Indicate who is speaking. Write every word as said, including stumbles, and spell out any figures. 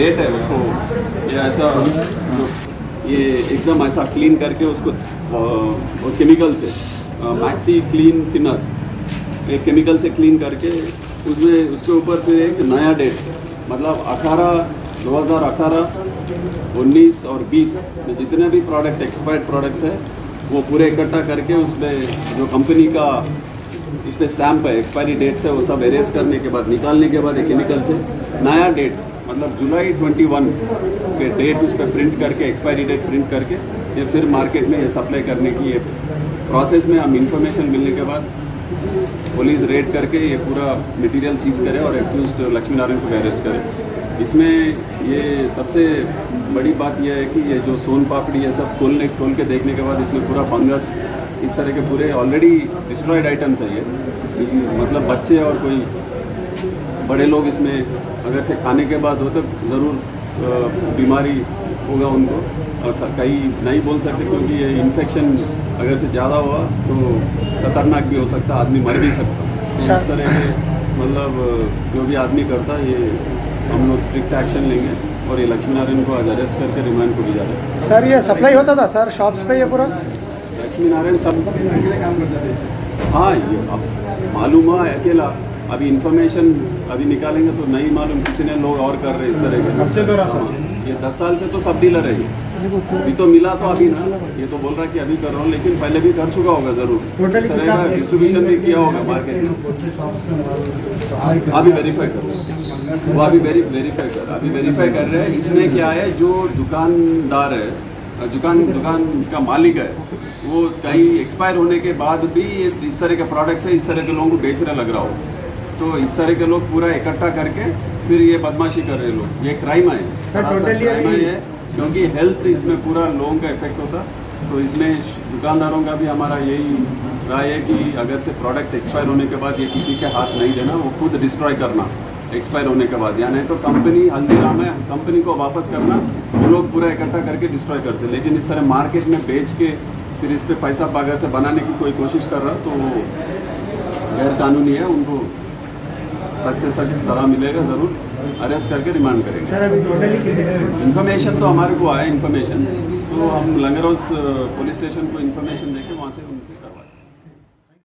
Speaker 1: Date है उसको ये ऐसा ये एकदम ऐसा क्लीन करके उसको वो केमिकल से मैक्सी क्लीन थिनर एक केमिकल से क्लीन करके उसमें उसके ऊपर फिर एक नया डेट मतलब अठारह दो हज़ार अठारह उन्नीस और बीस में जितने भी प्रोडक्ट एक्सपायर्ड प्रोडक्ट्स है वो पूरे इकट्ठा करके उसमें जो कंपनी का इस पर स्टैम्प है एक्सपायरी डेट से वो सब एरेज करने के बाद निकालने के बाद एक केमिकल से नया डेट मतलब जुलाई इक्कीस के डेट उस पर प्रिंट करके एक्सपायरी डेट प्रिंट करके ये फिर मार्केट में ये सप्लाई करने की ये प्रोसेस में हम इंफॉर्मेशन मिलने के बाद पुलिस रेड करके ये पूरा मटेरियल सीज करे और एक्यूज्ड लक्ष्मी नारायण को अरेस्ट करे। इसमें ये सबसे बड़ी बात यह है कि ये जो सोन पापड़ी ये सब खोलने खोल के देखने के बाद इसमें पूरा फंगस इस तरह के पूरे ऑलरेडी डिस्ट्रॉयड आइटम्स है ये मतलब बच्चे और कोई बड़े लोग इसमें अगर से खाने के बाद हो तो ज़रूर बीमारी होगा उनको और कहीं नहीं बोल सकते क्योंकि ये इन्फेक्शन अगर से ज़्यादा हुआ तो खतरनाक भी हो सकता आदमी मर भी सकता। इस तरह के मतलब जो भी आदमी करता ये हम लोग स्ट्रिक्ट एक्शन लेंगे और ये लक्ष्मी नारायण को आज अरेस्ट करके रिमांड को भी जा रहे हैं।
Speaker 2: सर ये सप्लाई होता था सर शॉप्स पे ये पूरा
Speaker 1: लक्ष्मी नारायण सब काम करता था। हाँ ये अब मालूम हुआ अकेला अभी इन्फॉर्मेशन अभी निकालेंगे तो नहीं मालूम कितने लोग और कर रहे हैं इस तरह के। ये दस साल से तो सब डीलर है ये अभी तो मिला तो अभी ना ये तो बोल रहा है कि अभी कर रहा हूँ लेकिन पहले भी कर चुका होगा जरूर इस तरह का डिस्ट्रीब्यूशन भी किया होगा मार्केट में। अभी वेरीफाई कर वो अभी वेरीफाई कर अभी वेरीफाई कर रहे हैं। इसमें क्या है जो दुकानदार है दुकान दुकान का मालिक है वो कहीं एक्सपायर होने के बाद भी इस तरह के प्रोडक्ट्स है इस तरह के लोगों को बेचने लग रहा हो तो इस तरह के लोग पूरा इकट्ठा करके फिर ये बदमाशी कर रहे लोग ये क्राइम है क्राइम है क्योंकि हेल्थ इसमें पूरा लोगों का इफेक्ट होता तो इसमें दुकानदारों का भी हमारा यही राय है कि अगर से प्रोडक्ट एक्सपायर होने के बाद ये किसी के हाथ नहीं देना वो खुद डिस्ट्रॉय करना एक्सपायर होने के बाद या नहीं तो कंपनी हल्दीराम है कंपनी को वापस करना वो लोग पूरा इकट्ठा करके डिस्ट्रॉय करते लेकिन इस तरह मार्केट में बेच के फिर इस पर पैसा अगर से बनाने की कोई कोशिश कर रहा तो गैर कानूनी है उनको सख्त से सख्त सजा मिलेगा जरूर अरेस्ट करके रिमांड करेंगे। इन्फॉर्मेशन तो हमारे को आया इन्फॉर्मेशन तो हम लंगर हाउस पुलिस स्टेशन को इन्फॉर्मेशन देके वहाँ से उनसे करवाएं।